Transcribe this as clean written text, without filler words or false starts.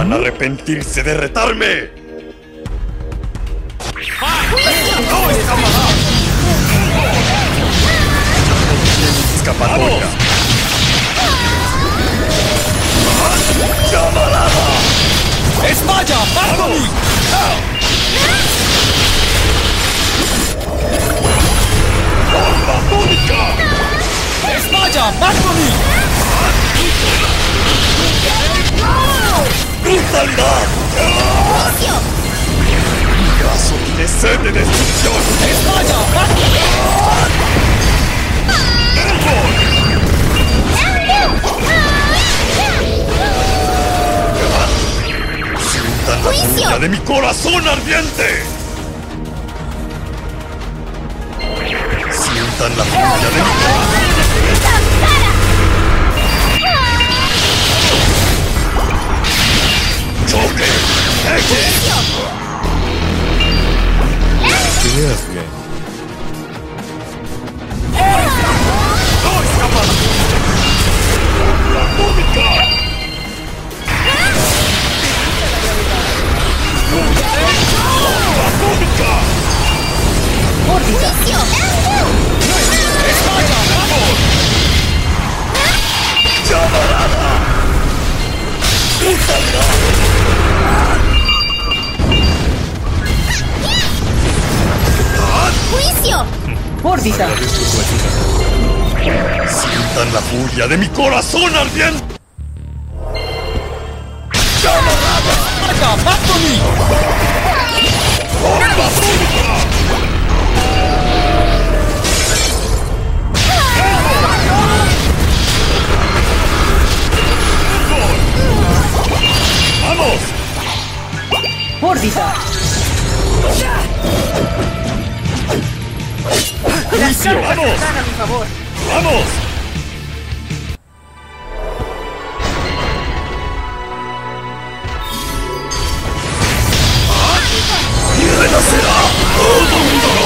Van a arrepentirse de retarme. ¡No escapará! Escapatoria. ¡Llamarada! ¡Esmaya! ¡Bartoli! ¡Bomba atómica! ¡Esmaya! ¡Bartoli! ¡Brutalidad! ¡Mi brazo tiene sed de destrucción! ¡Esmaya! ¡Bartoli! ¡Sientan la furia de mi corazón ardiente! ¡Sientan la furia de mi corazón! ¡Choque! ¡Eje! Peleas bien. ¡No escapará! ¡La atómica! ¡La atómica! ¡Órbita! ¡Esmaya! ¡Llamarada! ¡Brutalidad! ¡Órbita! ¡Sientan la furia de mi corazón ardiente! ¡Esmaya! ¡Bartoli! ¡Bomba atómica! ¡Vamos! ¡Órbita! Las cartas están a mi favor. ¡Vamos! ¡Y renacerá todo un dolor!